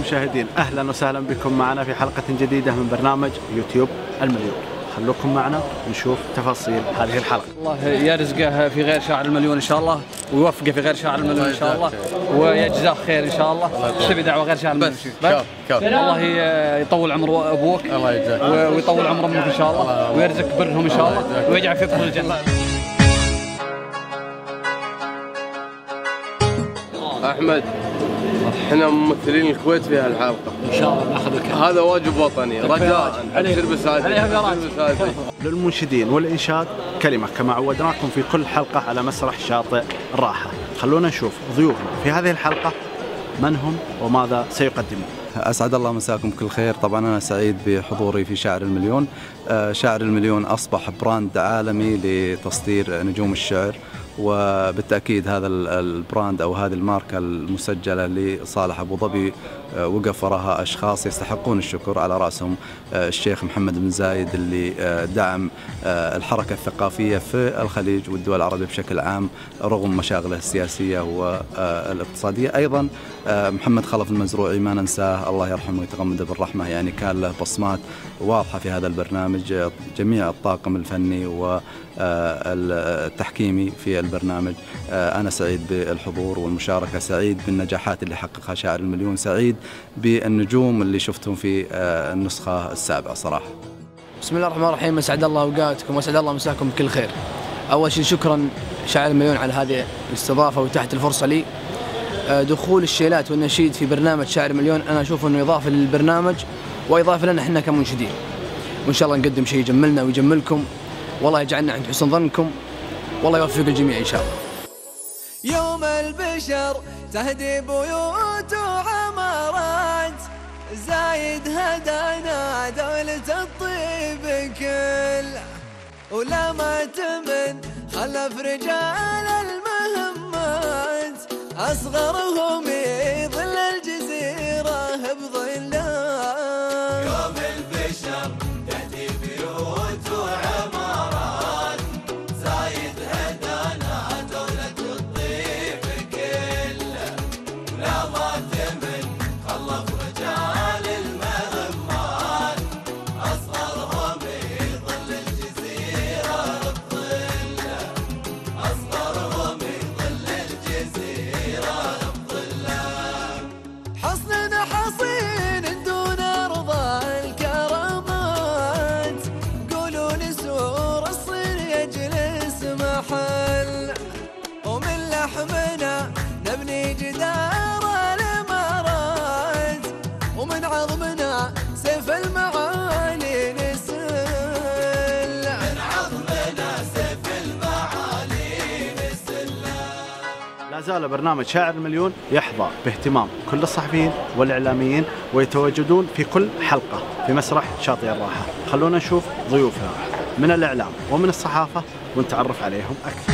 المشاهدين، أهلا وسهلا بكم معنا في حلقة جديدة من برنامج يوتيوب المليون. خلوكم معنا نشوف تفاصيل هذه الحلقة. الله يرزقه في غير شهر المليون إن شاء الله، ويوفقه في غير شهر المليون إن شاء الله، ويجزاه خير إن شاء الله. تبي دعوة غير شهر المليون؟ الله يطول عمر أبوك ويطول عمر أمك إن شاء الله، ويرزق برهم إن شاء الله، ويجعل في دخول الجنة. أحمد، احنا ممثلين الكويت في هالحلقة إن شاء الله ناخذك، هذا واجب وطني رجاء. ابشر بسعادتك. للمنشدين والإنشاد كلمة كما عودناكم في كل حلقة على مسرح شاطئ الراحة. خلونا نشوف ضيوفنا في هذه الحلقة من هم وماذا سيقدمون. أسعد الله مساكم بكل خير. طبعا أنا سعيد بحضوري في شاعر المليون. شاعر المليون أصبح براند عالمي لتصدير نجوم الشعر، وبالتأكيد هذا البراند أو هذه الماركة المسجلة لصالح أبو ظبي وقف وراها أشخاص يستحقون الشكر، على رأسهم الشيخ محمد بن زايد اللي دعم الحركة الثقافية في الخليج والدول العربية بشكل عام رغم مشاغله السياسية والاقتصادية. أيضا محمد خلف المزروعي ما ننساه، الله يرحمه ويتغمده بالرحمة، يعني كان له بصمات واضحة في هذا البرنامج. جميع الطاقم الفني والتحكيمي في البرنامج، أنا سعيد بالحضور والمشاركة، سعيد بالنجاحات اللي حققها شاعر المليون، سعيد بالنجوم اللي شفتهم في النسخة السابعة صراحة. بسم الله الرحمن الرحيم، أسعد الله أوقاتكم وأسعد الله مساكم بكل خير. أول شيء شكرا شاعر المليون على هذه الاستضافة وتحت الفرصة لي. دخول الشيلات والنشيد في برنامج شاعر المليون أنا أشوف أنه إضافة للبرنامج وإضافة لنا إحنا كمنشدين، وإن شاء الله نقدم شيء يجملنا ويجملكم، والله يجعلنا عند حسن ظنكم، والله يوفق الجميع إن شاء الله. يوم البشر تهدي بيوت وعمارات، زايد هدانا دولة الطيب كله، ولا ما تمن خلف رجال المهمات، أصغرهم يظل الجزيرة بظله. يوم البشر تهدي بيوت وعمارات، زايد هدانا دولة الطيب كله، ولا ما تمن خلف رجال المهمات، أصغرهم يظل الجزيرة بظله، أصغرهم يظل الجزيرة بظله. حصن حصين دون أرض الكرامات، قولوا نسور الصين يجلس محل، ومن لحمنا نبني جدار الإمارات، ومن عظمنا سيف المعالي نسل، من عظمنا سيف المعالي نسل. لا زال برنامج شاعر المليون يحظى باهتمام كل الصحفيين والإعلاميين، ويتواجدون في كل حلقة في مسرح شاطئ الراحة. خلونا نشوف ضيوفنا من الإعلام ومن الصحافة ونتعرف عليهم أكثر.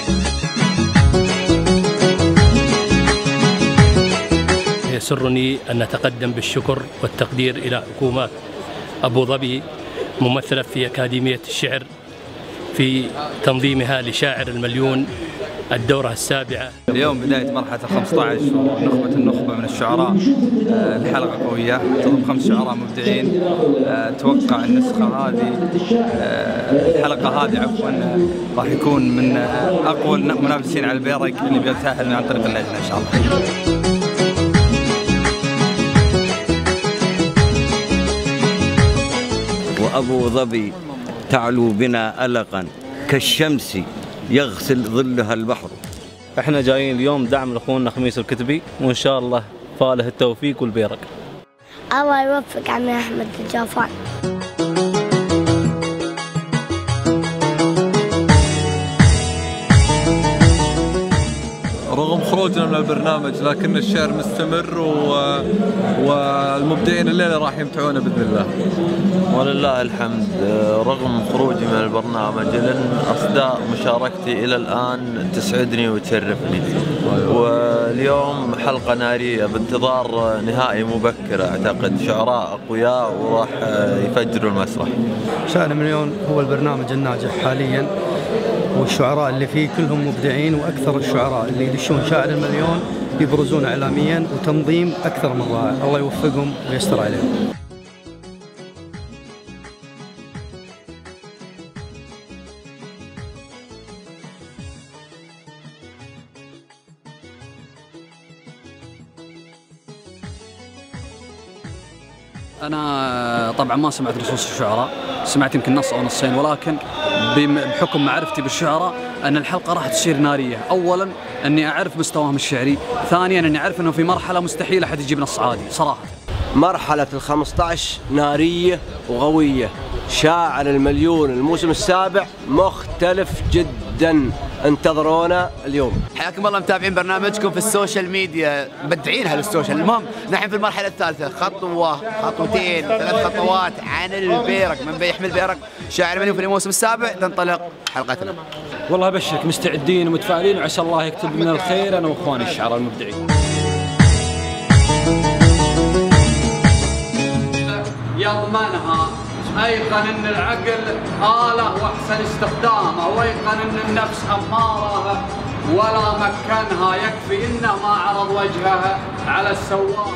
يسرني أن نتقدم بالشكر والتقدير إلى حكومة أبو ظبي، ممثلة في أكاديمية الشعر في تنظيمها لشاعر المليون الدورة السابعة. اليوم بداية مرحلة 15 ونخبة النخبة من الشعراء. الحلقة قوية، تضم 5 شعراء مبدعين. أتوقع النسخة هذه الحلقة هذه عفوا راح يكون من أقوى المنافسين على البيرق اللي بيتأهل عن طريق اللجنة إن شاء الله. وأبو ظبي تعلو بنا ألقا كالشمس يغسل ظلها البحر. احنا جايين اليوم دعم لاخونا خميس الكتبي، وان شاء الله فاله التوفيق والبيرق. الله يوفق عمي احمد الجافان. رغم خروجنا من البرنامج لكن الشعر مستمر والمبدعين الليلة راح يمتعونا بإذن الله. ولله الحمد، رغم خروجي من البرنامج لأن أصداء مشاركتي إلى الآن تسعدني وتشرفني، واليوم حلقة نارية بانتظار نهائي مبكر، أعتقد شعراء أقوياء وراح يفجروا المسرح. شاعر المليون هو البرنامج الناجح حاليا، والشعراء اللي فيه كلهم مبدعين، وأكثر الشعراء اللي يدشون شاعر المليون يبرزون إعلاميا وتنظيم أكثر من رائع. الله يوفقهم ويستر عليهم. أنا طبعا ما سمعت نصوص الشعراء، سمعت يمكن نص أو نصين، ولكن بحكم معرفتي بالشعراء أن الحلقة راح تصير نارية. أولا أني أعرف مستواهم الشعري، ثانيا أني أعرف أنه في مرحلة مستحيل أحد يجيب نص عادي صراحة. مرحلة ال15 نارية وقوية. شاعر المليون الموسم السابع مختلف جدا، انتظرونا اليوم. حياكم الله متابعين برنامجكم في السوشيال ميديا، مبدعينها للسوشيال. المهم نحن في المرحلة الثالثة، خطوة خطوتين 3 خطوات عن البيرق، من بيحمل بيرق شاعر المليون في الموسم السابع تنطلق حلقتنا. والله ابشرك مستعدين ومتفائلين، وعسى الله يكتب لنا الخير انا واخواني الشعراء المبدعين. يضمنها، أيقن أن العقل آلة وأحسن استخدامه، وأيقن أن النفس أمارة ولا مكنها، يكفي إنه ما عرض وجهها على السواق.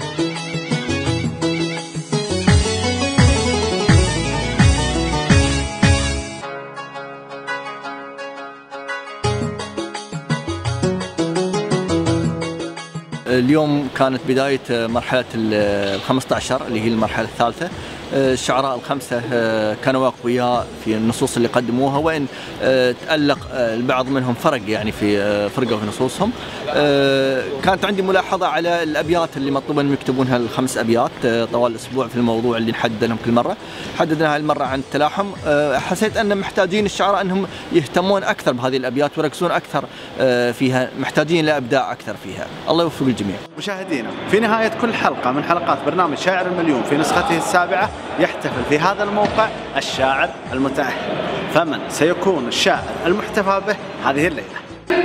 اليوم كانت بداية مرحلة ال15 اللي هي المرحلة الثالثة. الشعراء الخمسة كانوا أقوياء في النصوص اللي قدموها، وإن تألق البعض منهم فرق يعني في فرقوا في نصوصهم. كانت عندي ملاحظة على الأبيات اللي مطلوب أنهم يكتبونها ال5 أبيات طوال الأسبوع في الموضوع اللي نحدد لهم كل مرة. حددنا هاي المرة عن التلاحم. حسيت أن محتاجين الشعراء أنهم يهتمون أكثر بهذه الأبيات ويركزون أكثر فيها، محتاجين لإبداع أكثر فيها. الله يوفق الجميع. مشاهدينا، في نهاية كل حلقة من حلقات برنامج شاعر المليون في نسخته السابعة يحتفل في هذا الموقع الشاعر المتأهل. فمن سيكون الشاعر المحتفى به هذه الليلة؟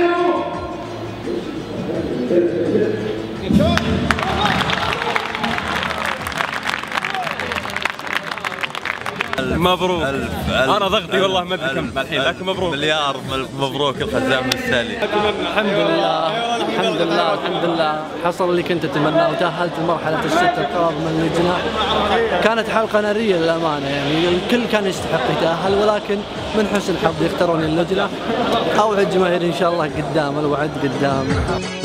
مبروك. انا ضغطي والله ما ادري كم الحين، لكن مبروك. مليار مبروك الخزام السالي. الحمد لله الحمد لله الحمد لله، حصل اللي كنت اتمناه وتأهلت لمرحلة الست القادمة من اللجنة. كانت حلقة نارية للأمانة، يعني الكل كان يستحق يتأهل، ولكن من حسن حظي اختاروني اللجنة. اوعد جماهير ان شاء الله قدام، الوعد قدام.